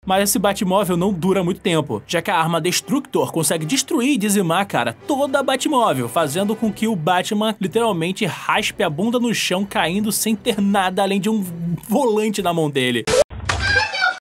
Mas esse Batmóvel não dura muito tempo, já que a arma Destructor consegue destruir e dizimar, cara, toda a Batmóvel, fazendo com que o Batman literalmente raspe a bunda no chão, caindo sem ter nada além de um volante na mão dele.